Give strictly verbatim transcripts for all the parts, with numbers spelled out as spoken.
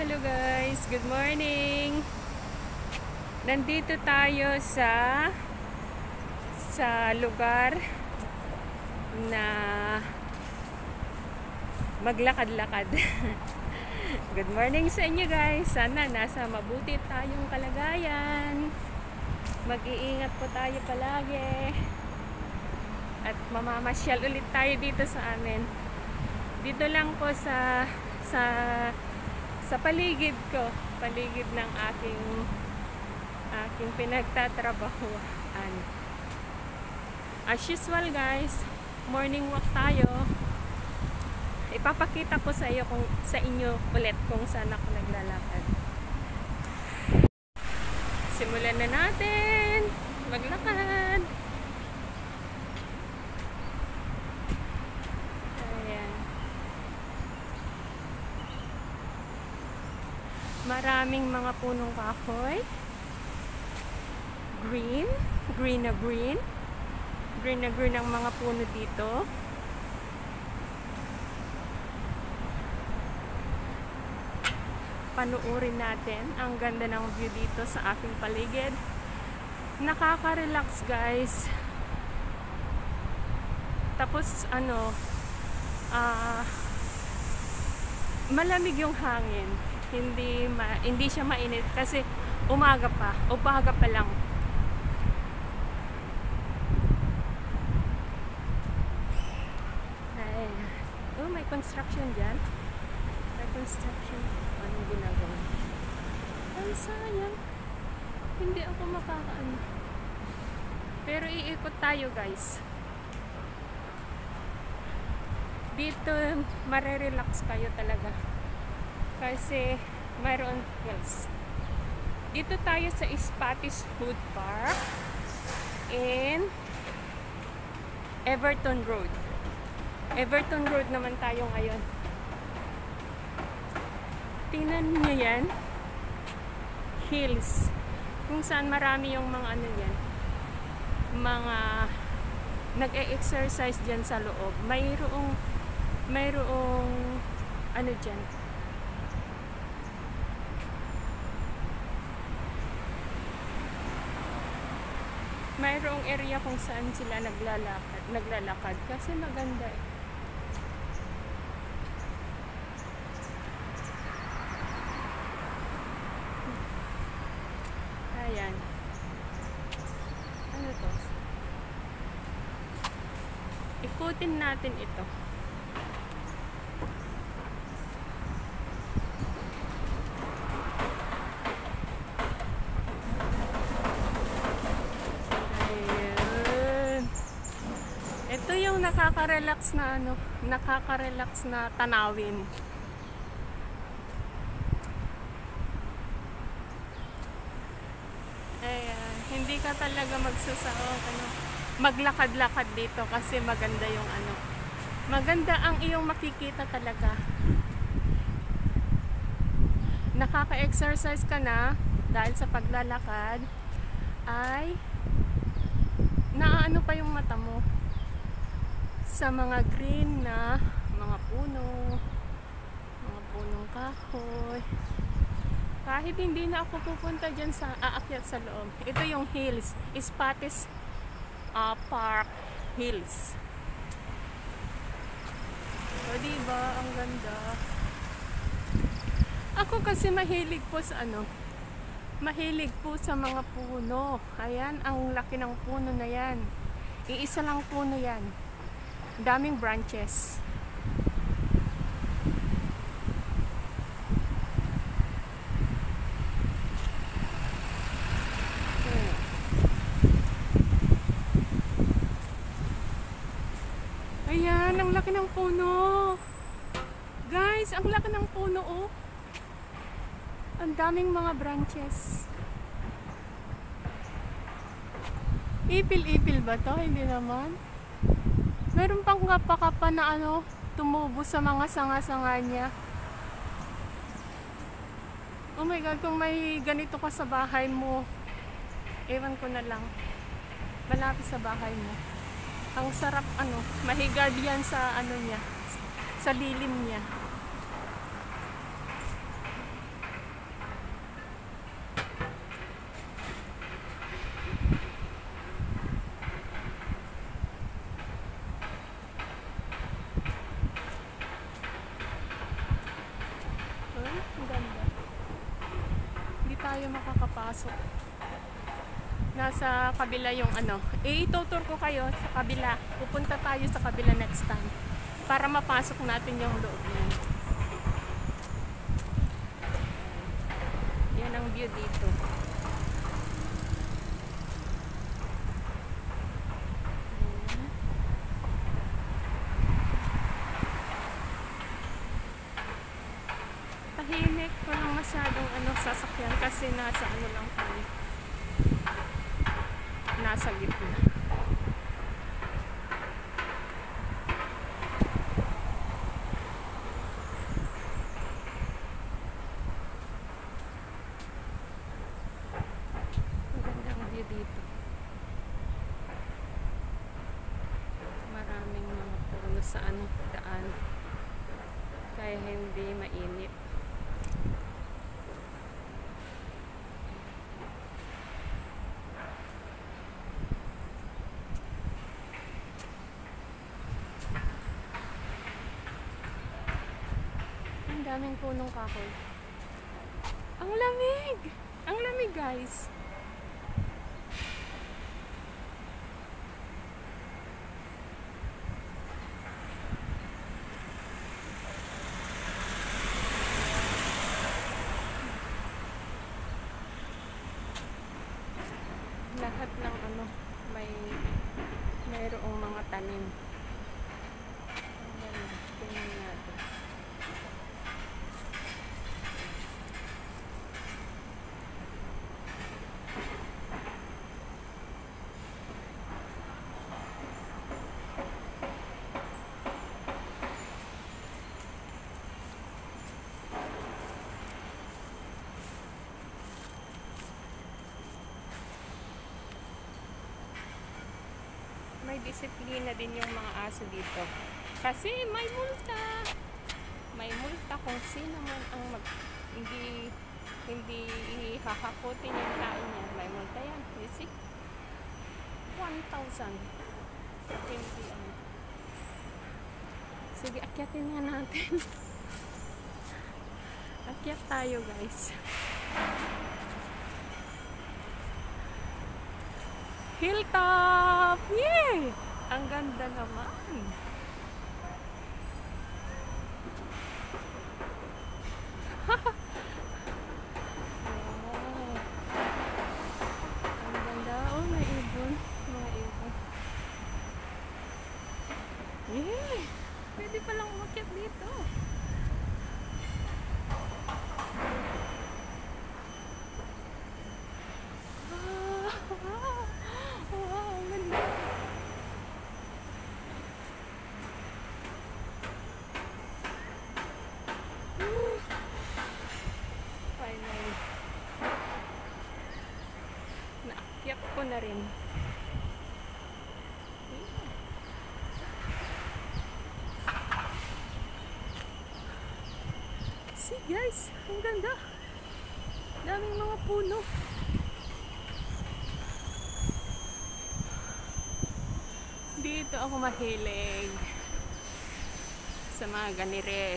Hello guys, good morning. Nandito tayo sa sa lugar na maglakad-lakad. Good morning sa inyo guys. Sana nasa mabuti tayong kalagayan. Mag-iingat po tayo palagi. At mamamasyal ulit tayo dito sa amin. Dito lang po sa sa sa paligid ko, paligid ng aking aking pinagtatrabahuan. As usual guys, morning walk tayo. Ipapakita ko sa iyo kung sa inyo ulit kung saan ako naglalakad. Simulan na natin maglakad. Maraming mga punong kahoy. Green. Green na green. Green na green ang mga puno dito. Panuorin natin ang ganda ng view dito sa aking paligid. Nakaka-relax guys. Tapos ano, ah, uh, malamig yung hangin. Hindi ma hindi siya mainit kasi umaga pa, umaga pa lang. Ay, oh, may construction diyan. May construction. Anong ginagawa? Ay, sayang. Hindi ako makakaano. Pero iikot tayo, guys. Dito mare-relax kayo talaga. Kasi mayroon hills. Dito tayo sa Spotty's Food Park in Everton Road. Everton Road naman tayo ngayon. Tingnan niyo yan. Hills. Kung saan marami yung mga ano yan. Mga nag-e-exercise dyan sa loob. Mayroong mayroong ano dyan. Mayroong area kung saan sila naglalakad, naglalakad kasi maganda eh. Ayan. Ano to? Ikutin natin ito. Ito yung nakaka-relax na ano, nakaka-relax na tanawin. Ayan, hindi ka talaga magsusawa ano, maglakad-lakad dito kasi maganda yung ano. Maganda ang iyong makikita talaga. Nakaka-exercise ka na dahil sa paglalakad ay naano pa yung mata mo sa mga green na mga puno, mga punong kahoy. Kahit hindi na ako pupunta dyan sa aakyat sa loob. Ito yung hills, Spotty's uh, Park Hills. O diba, ang ganda. Ako kasi mahilig po sa ano, mahilig po sa mga puno. Ayan, ang laki ng puno na yan. Iisa lang puno yan. Daming branches. Hmm. Ayan, ang laki ng puno. Guys, ang laki ng puno oh. Ang daming mga branches. Ipil-ipil ba to? Hindi naman. Meron pang kapa-kapa na ano, tumubo sa mga sanga-sanga niya. Oh my God, kung may ganito ka sa bahay mo, ewan ko na lang, malapit sa bahay mo. Ang sarap ano, mahiga diyan sa ano niya, sa lilim niya. tayo makakapasok. Nasa kabila yung ano. Eh, itutur ko kayo sa kabila. Pupunta tayo sa kabila next time. Para mapasok natin yung loob niya. Yan ang view dito. Tahimik, walang masyadong ano, sasakyan kasi nasa ano lang tayo. Nasa gitna. Magandang view dito. Maraming mga puno sa anong daan. Kaya hindi mainit. Ang daming punong kahoy. Ang lamig! Ang lamig, guys. Lahat ng ano, may mayroong mga tanim. Ang ganda. Tingnan natin. May disiplina din yung mga aso dito. Kasi may multa. May multa kung sino man ang mag, hindi hindi hahakutin yung tao niya. May multa yan. You see? one thousand. Hindi ano. Sige, akyatin nga natin. Akyat tayo, guys. Hilltop! Yay! Ang ganda naman. Oh. Ang ganda. Oh, may ibon. Mga ibon. Yay! Pwede palang umakyat dito. Naakyat ko na rin. See guys, ang ganda. Daming mga puno. Dito ako mahilig sa mga ganire.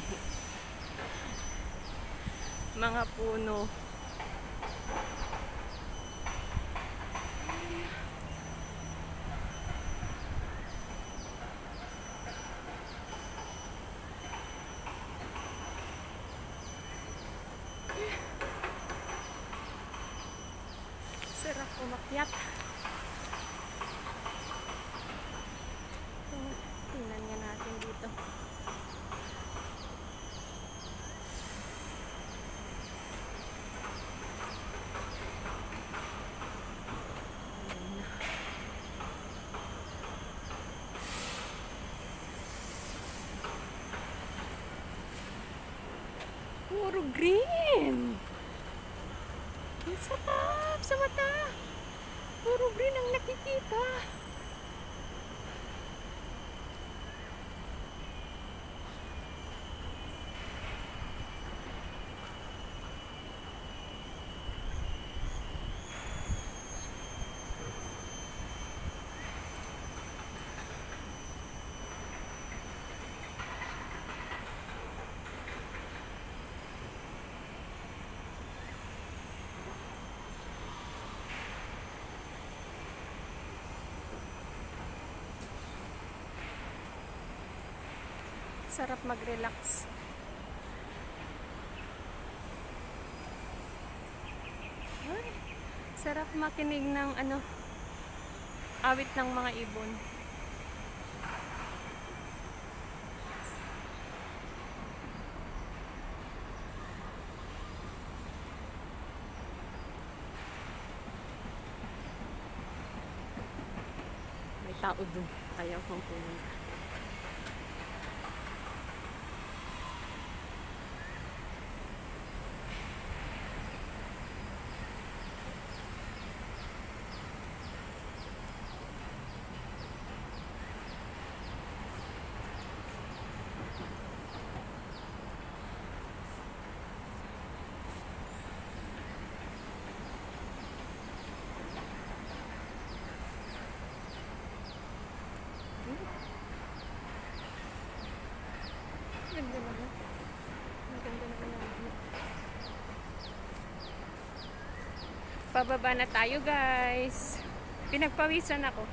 Mga puno. Sarap umakyat. Tingnan nga natin dito. Puro green. Ang sarap sa mata. Puro green ang nakikita. Sarap mag-relax. Ay, sarap makinig ng ano, awit ng mga ibon. May tao dun. Ayaw kong pumunta. Ganda naman. Maganda naman naman. Pababa na tayo, guys. Pinagpawisan ako.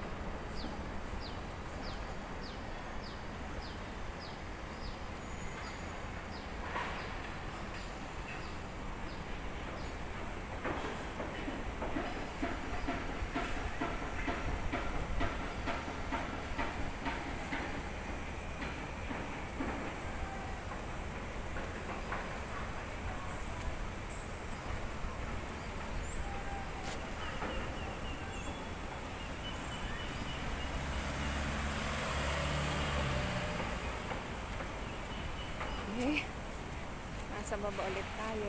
Okay. Nasa baba ulit tayo.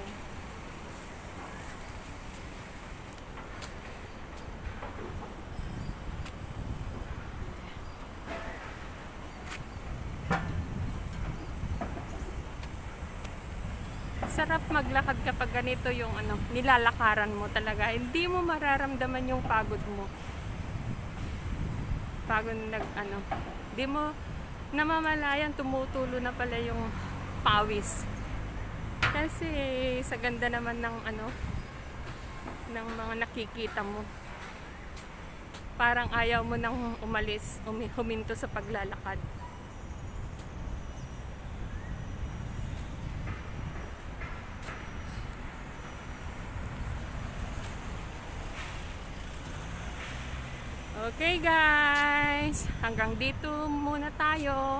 Sarap maglakad kapag ganito yung ano, nilalakaran mo talaga. Hindi mo mararamdaman yung pagod mo. Pagod nag ano, hindi mo namamalayan, tumutulo na pala yung pawis. Kasi sa ganda naman ng ano, ng mga nakikita mo. Parang ayaw mo nang umalis, huminto sa paglalakad. Okay guys, hanggang dito muna tayo.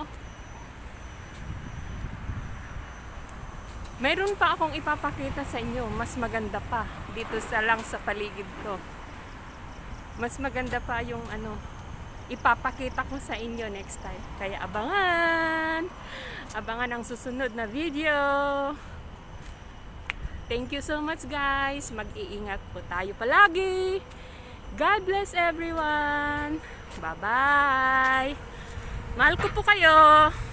Mayroon pa akong ipapakita sa inyo, mas maganda pa dito sa lang sa paligid ko. Mas maganda pa yung ano, ipapakita ko sa inyo next time. Kaya abangan! Abangan ang susunod na video. Thank you so much guys. Mag-iingat po tayo palagi. God bless everyone. Bye-bye. Mahal ko po kayo.